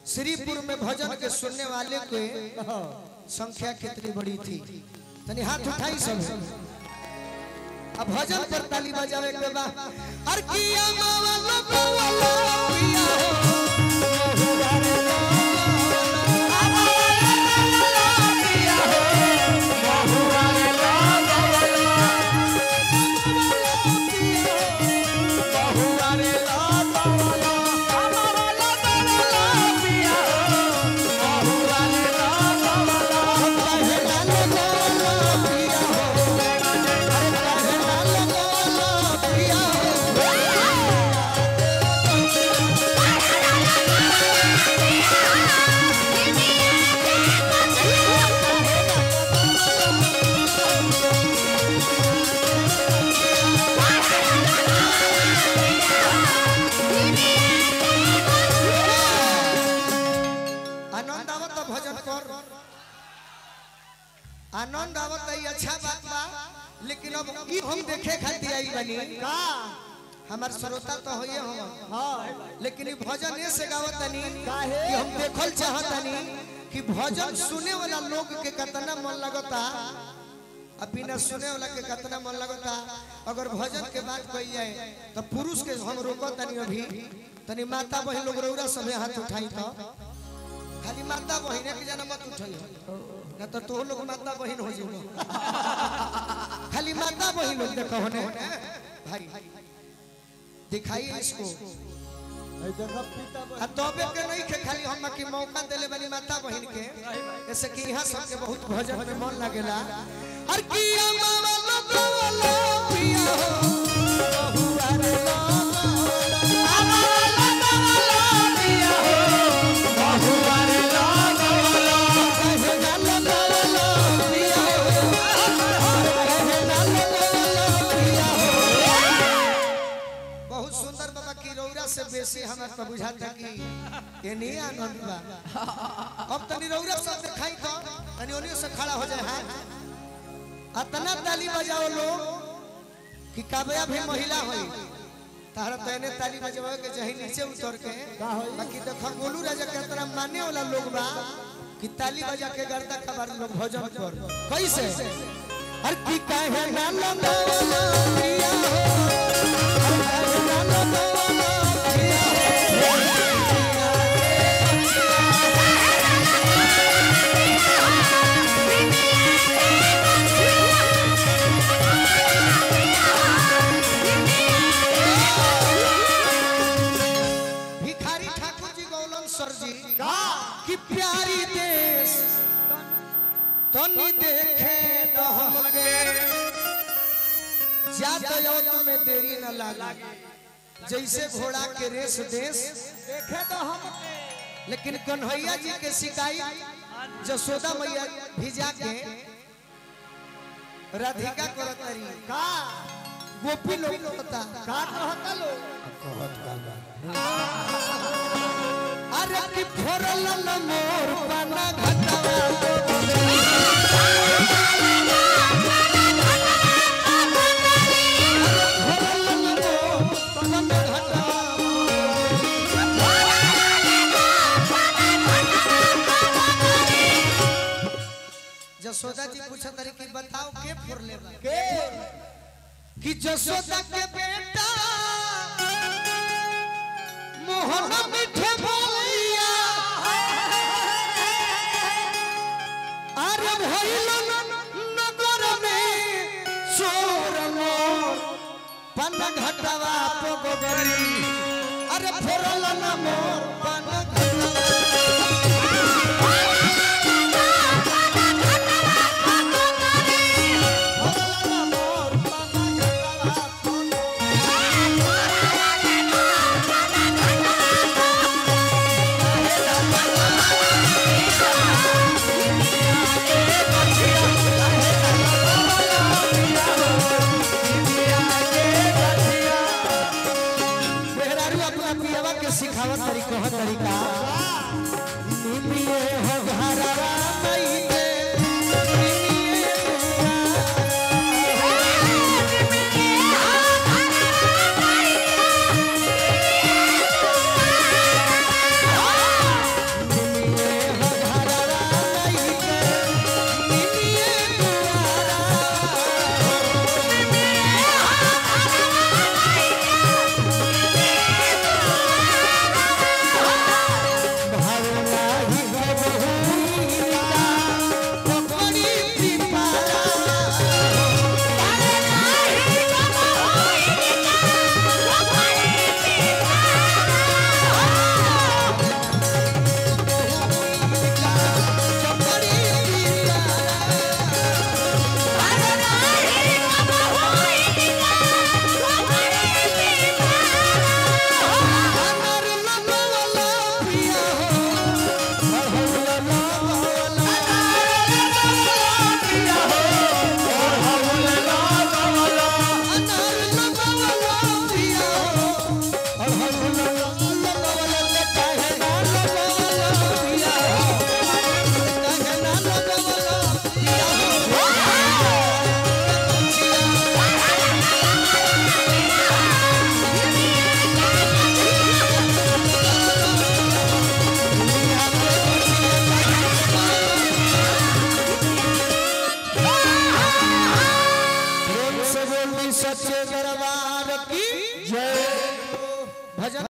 श्रीपुर में भजन के सुनने वाले के संख्या कितनी बड़ी थी? तनी हाथ उठाई सब। अब भजन पर ताली बजावे के बा। अर किया मावलो मावलो पिया हो आनंद आवत है। अच्छा बात बा, लेकिन अब ई हम देखे खातिर आई बनी का हमार श्रोता तो होइए हम। हां लेकिन ई भजन ऐसे गावत तनी कि हम देखल चाहतनी कि भजन सुने वाला लोग के कितना मन लगता, अब बिना सुने वाला के कितना मन लगता। अगर भजन के बात कही जाए तो पुरुष के हम रोकत तनी। अभी तनी माता बहन लोग रौरा सब हाथ उठाई तो खाली माता बहन के जना मत उठाई ना तो लोग माता बहन हो जाओ। खाली माता बहन लोग देखो ने भाई दिखाइए इसको। तबे के नहीं के खाली हम की मौका देले वाली माता बहन के ऐसे कि यहाँ सबके बहुत भजन में मन लगेला। हर किया मावलो मावलो पिया हो बहुआ रे से बेसी हमें तो बुझाता कि ये नहीं आनंद बा। अब तनी रौरा सब दिखाई तो तनी ओनियो से खड़ा हो जाए। हां अतना ताली बजाओ लोग कि काबया भी महिला होई तारा तने ताली बजावे के जही नीचे उतर के बाकी देखो गोलू राजा के तरह मानने वाला लोग बा कि ताली बजा के गर्दा खबर लोग भजन कर कैसे। हर की काहे ना लंगवाला पिया हो कि प्यारी देश तनी देखे तो हमके यातायात में देरी न लागे जैसे घोड़ा के रेस देश देखे तो हमके। लेकिन कन्हैया जी के शिकायत जसोदा मैया भिजा के राधिका करत रही का गोपी लोग होता का कहता लोग कहत अरे कि फोरल न मोर पाना घटावा जसोदा जी पूछा तरी कि बताओ के फोरले बा के कि जसोदा के बेटा मोहन मिठे भैया अरे भइलो नगर में चोर मोर पन घटावा पगोरी अरे फोरल न मोर पन सिखावत तरीको की जय।